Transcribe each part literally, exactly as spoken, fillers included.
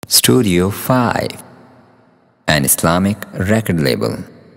Studio five, an Islamic record label.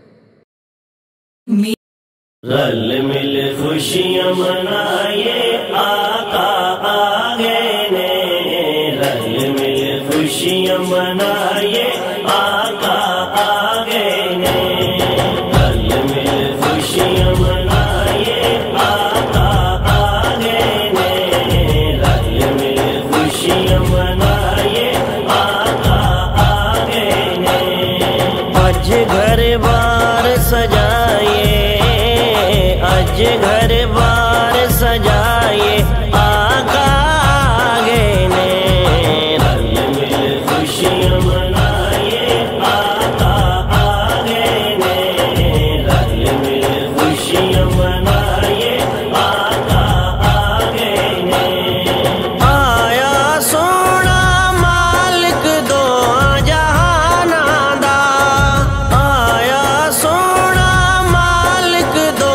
रल मिल खुशियाँ मनाए आका आ गए ने, रल मिल खुशियाँ मनाए आका आ गए ने, रल मिल खुशियाँ मनाए आका आ गए ने, रल मिल खुशियाँ मनाए आका आ गए ने। आज घर बार सजाए, आज घर बार सजाए आका आ गए ने, रल मिल खुशियाँ मनाए आका आ गए ने, रल मिल खुशियाँ मनाए आका आ गए ने। आया सोना मालिक दो जहाना दा, आया सोना मालिक दो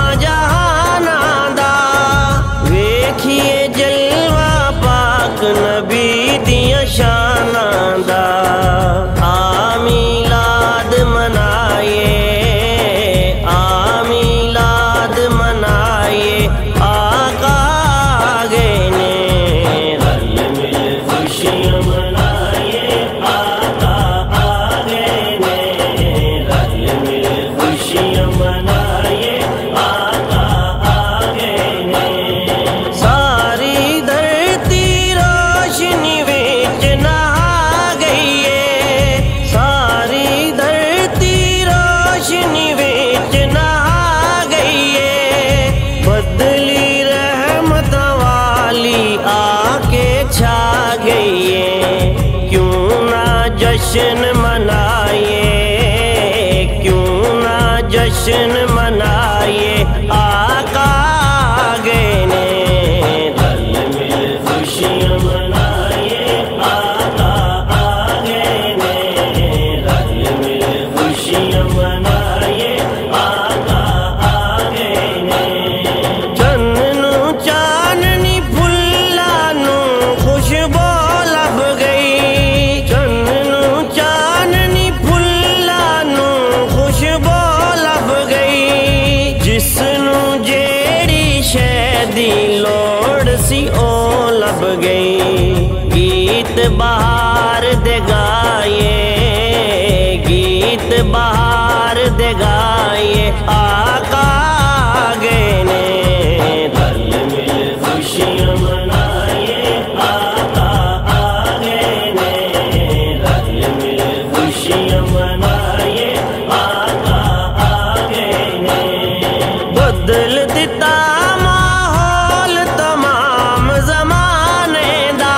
नबी दिया शाना दा। आ मिलाद मनाए, आ मिलाद मनाए आका आ गए ने, रल मिल खुशियाँ मनाए आका आ गए ने, रल मिल खुशियाँ मनाए आका आ गए ने। सारी धरती रोशनी विच नहा गई है, सारी धरती रोशनी विच नहा गई है, बदली रहमत वाली आके छा गई है। क्यों ना जश्न मनाए, क्यों ना जश्न मनाए आका आ गए ने, रल मिल खुशियाँ मनाए आका आ गए ने, रल मिल खुशियाँ मनाए आका आ गए ने। चन्नू चाननी फुल्ला नू खुशबू लभ गई, चन्नू चाननी फुल्ला नू खुशबू लभ गई, जिसनू जेड़ी शै दी लोड़ सी ओ लभ गई। गीत बहार दे गाए, गीत बहार दे गाए आका आ गए ने, रल मिल खुशियाँ मनाए आका आ गए ने, रल मिल खुशियाँ मनाए आका आ गए ने। बदल दिता माहौल तमाम जमाने दा,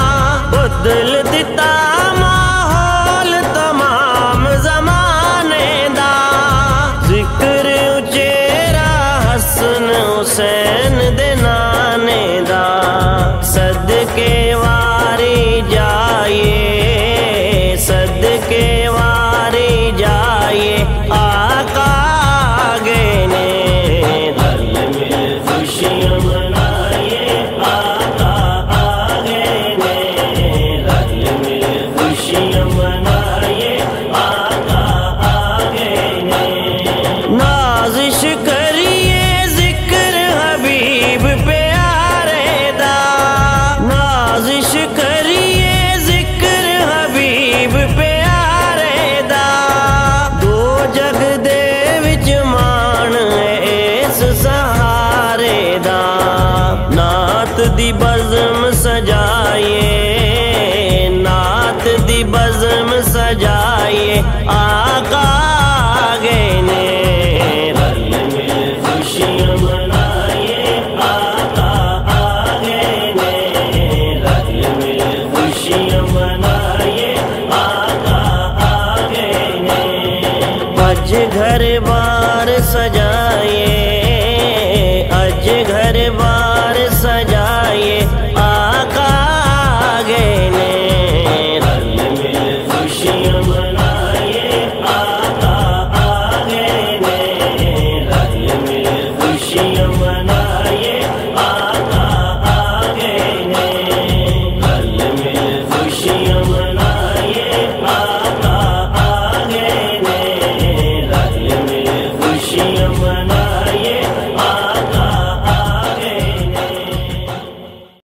बदल दिता माहौल तमाम जमाने दा, जिक्र उचेरा हसन हुसैन दे नाने दा, सदके वारी जाए, सदके वारी जाए आका आ गए ने, रल मिल खुशियाँ मनाए आका आ गए ने, रल मिल खुशियाँ मनाए आका आ गए ने। नाज़िश करिए जिक्र हबीब प्यारे दा, नाज़िश करिए जिक्र हबीब प्यारे दा, दो जग दे विच मान इस सहारे दा। नात दी बज़म सजाए, नात दी बज़म सजाए आका